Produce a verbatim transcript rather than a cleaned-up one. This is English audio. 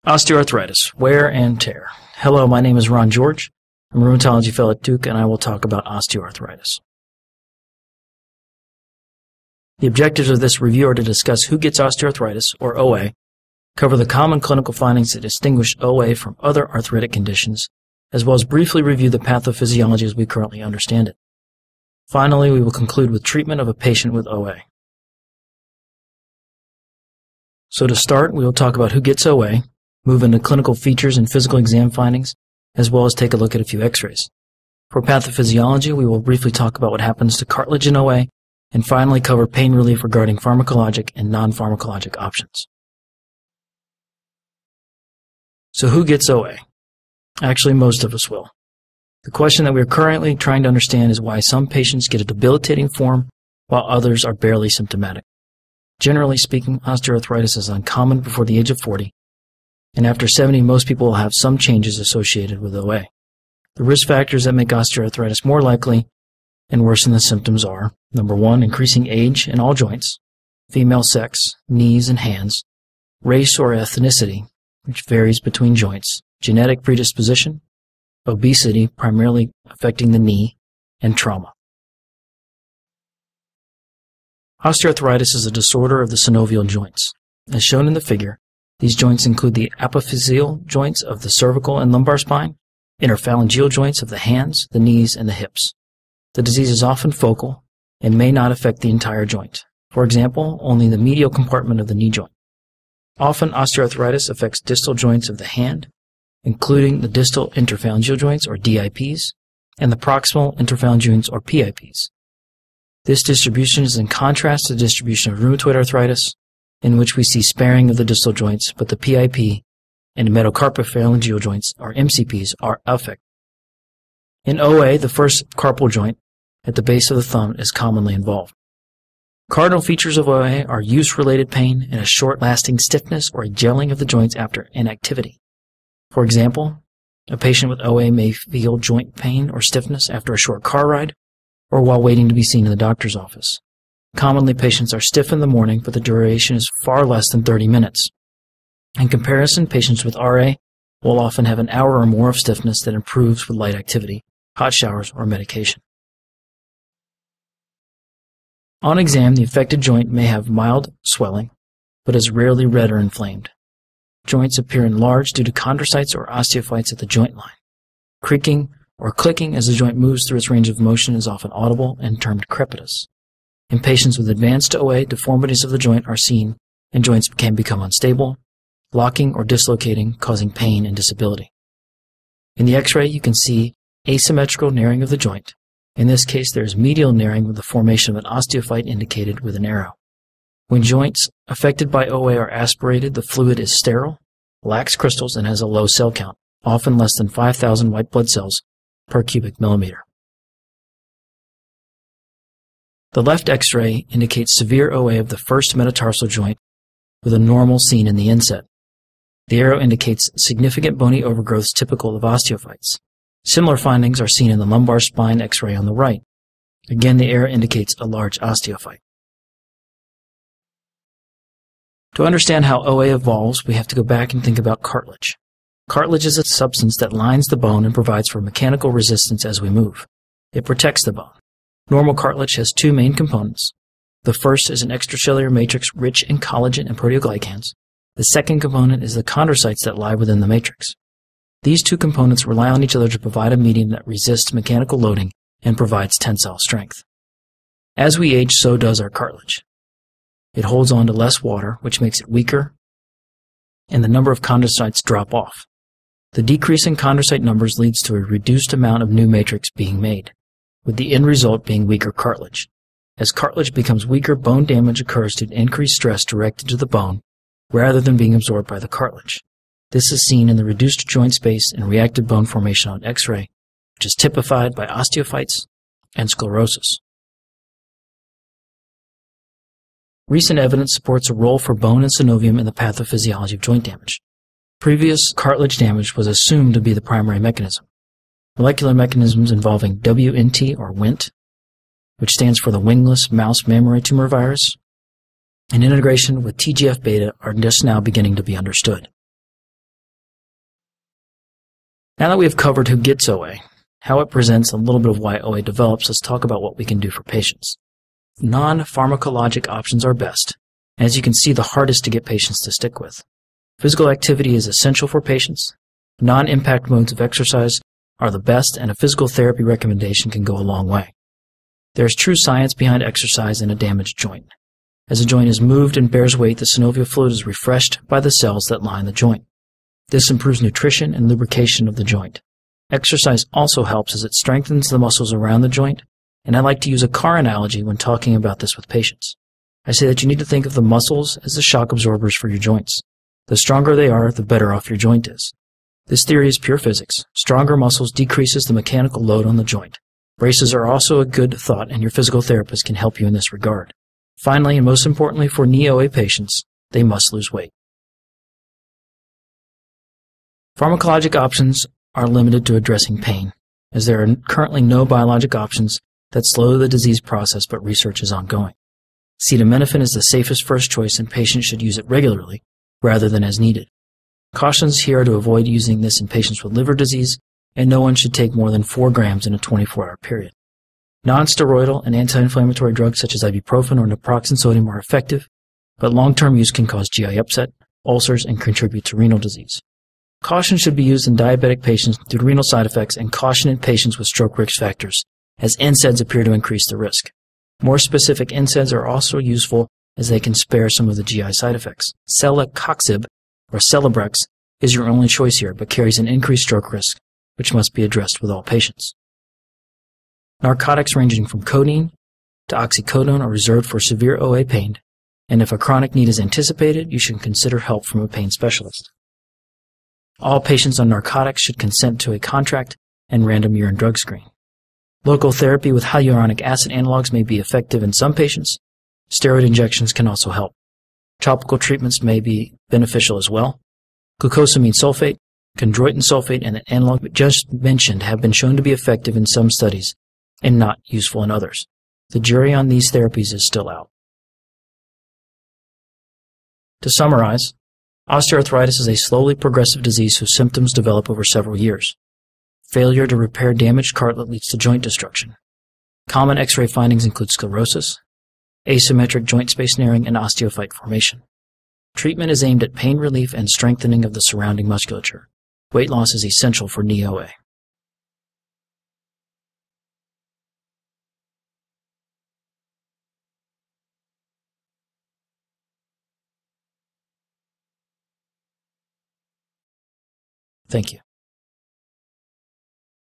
Osteoarthritis, wear and tear. Hello, my name is Ron George. I'm a rheumatology fellow at Duke, and I will talk about osteoarthritis. The objectives of this review are to discuss who gets osteoarthritis, or O A, cover the common clinical findings that distinguish O A from other arthritic conditions, as well as briefly review the pathophysiology as we currently understand it. Finally, we will conclude with treatment of a patient with O A. So to start, we will talk about who gets O A, move into clinical features and physical exam findings, as well as take a look at a few x-rays. For pathophysiology, we will briefly talk about what happens to cartilage in O A, and finally cover pain relief regarding pharmacologic and non-pharmacologic options. So who gets O A? Actually, most of us will. The question that we are currently trying to understand is why some patients get a debilitating form while others are barely symptomatic. Generally speaking, osteoarthritis is uncommon before the age of forty, and after seventy, most people will have some changes associated with O A. The risk factors that make osteoarthritis more likely and worsen the symptoms are, number one, increasing age in all joints, female sex, knees and hands, race or ethnicity, which varies between joints, genetic predisposition, obesity, primarily affecting the knee, and trauma. Osteoarthritis is a disorder of the synovial joints. As shown in the figure, these joints include the apophyseal joints of the cervical and lumbar spine, interphalangeal joints of the hands, the knees, and the hips. The disease is often focal and may not affect the entire joint. For example, only the medial compartment of the knee joint. Often, osteoarthritis affects distal joints of the hand, including the distal interphalangeal joints, or D I Ps, and the proximal interphalangeal joints, or P I Ps. This distribution is in contrast to the distribution of rheumatoid arthritis, in which we see sparing of the distal joints, but the P I P and metacarpophalangeal joints, or M C Ps, are affected. In O A, the first carpal joint at the base of the thumb is commonly involved. Cardinal features of O A are use-related pain and a short-lasting stiffness or a gelling of the joints after inactivity. For example, a patient with O A may feel joint pain or stiffness after a short car ride or while waiting to be seen in the doctor's office. Commonly, patients are stiff in the morning, but the duration is far less than thirty minutes. In comparison, patients with R A will often have an hour or more of stiffness that improves with light activity, hot showers, or medication. On exam, the affected joint may have mild swelling, but is rarely red or inflamed. Joints appear enlarged due to chondrocytes or osteophytes at the joint line. Creaking or clicking as the joint moves through its range of motion is often audible and termed crepitus. In patients with advanced O A, deformities of the joint are seen, and joints can become unstable, locking or dislocating, causing pain and disability. In the X-ray, you can see asymmetrical narrowing of the joint. In this case, there is medial narrowing with the formation of an osteophyte indicated with an arrow. When joints affected by O A are aspirated, the fluid is sterile, lacks crystals, and has a low cell count, often less than five thousand white blood cells per cubic millimeter. The left X-ray indicates severe O A of the first metatarsal joint with a normal seen in the inset. The arrow indicates significant bony overgrowths typical of osteophytes. Similar findings are seen in the lumbar spine X-ray on the right. Again, the arrow indicates a large osteophyte. To understand how O A evolves, we have to go back and think about cartilage. Cartilage is a substance that lines the bone and provides for mechanical resistance as we move. It protects the bone. Normal cartilage has two main components. The first is an extracellular matrix rich in collagen and proteoglycans. The second component is the chondrocytes that lie within the matrix. These two components rely on each other to provide a medium that resists mechanical loading and provides tensile strength. As we age, so does our cartilage. It holds on to less water, which makes it weaker, and the number of chondrocytes drop off. The decrease in chondrocyte numbers leads to a reduced amount of new matrix being made, with the end result being weaker cartilage. As cartilage becomes weaker, bone damage occurs due to increased stress directed to the bone rather than being absorbed by the cartilage. This is seen in the reduced joint space and reactive bone formation on X-ray, which is typified by osteophytes and sclerosis. Recent evidence supports a role for bone and synovium in the pathophysiology of joint damage. Previous cartilage damage was assumed to be the primary mechanism. Molecular mechanisms involving W N T or W N T, which stands for the wingless mouse mammary tumor virus, and integration with T G F beta are just now beginning to be understood. Now that we have covered who gets O A, how it presents, and a little bit of why O A develops, let's talk about what we can do for patients. Non-pharmacologic options are best, and as you can see, the hardest to get patients to stick with. Physical activity is essential for patients. Non-impact modes of exercise are the best, and a physical therapy recommendation can go a long way. There is true science behind exercise in a damaged joint. As a joint is moved and bears weight, the synovial fluid is refreshed by the cells that line the joint. This improves nutrition and lubrication of the joint. Exercise also helps as it strengthens the muscles around the joint, and I like to use a car analogy when talking about this with patients. I say that you need to think of the muscles as the shock absorbers for your joints. The stronger they are, the better off your joint is. This theory is pure physics. Stronger muscles decreases the mechanical load on the joint. Braces are also a good thought, and your physical therapist can help you in this regard. Finally, and most importantly for knee O A patients, they must lose weight. Pharmacologic options are limited to addressing pain, as there are currently no biologic options that slow the disease process, but research is ongoing. Acetaminophen is the safest first choice, and patients should use it regularly rather than as needed. Cautions here are to avoid using this in patients with liver disease, and no one should take more than four grams in a twenty-four hour period. Non-steroidal and anti-inflammatory drugs such as ibuprofen or naproxen sodium are effective, but long-term use can cause G I upset, ulcers, and contribute to renal disease. Caution should be used in diabetic patients due to renal side effects, and caution in patients with stroke risk factors, as N SAIDs appear to increase the risk. More specific N SAIDs are also useful as they can spare some of the G I side effects. Celecoxib, or Celebrex, is your only choice here, but carries an increased stroke risk, which must be addressed with all patients. Narcotics ranging from codeine to oxycodone are reserved for severe O A pain, and if a chronic need is anticipated, you should consider help from a pain specialist. All patients on narcotics should consent to a contract and random urine drug screen. Local therapy with hyaluronic acid analogs may be effective in some patients. Steroid injections can also help. Topical treatments may be beneficial as well. Glucosamine sulfate, chondroitin sulfate, and the analog just mentioned have been shown to be effective in some studies and not useful in others. The jury on these therapies is still out. To summarize, osteoarthritis is a slowly progressive disease whose symptoms develop over several years. Failure to repair damaged cartilage leads to joint destruction. Common X-ray findings include sclerosis, asymmetric joint space narrowing, and osteophyte formation. Treatment is aimed at pain relief and strengthening of the surrounding musculature. Weight loss is essential for knee O A. Thank you.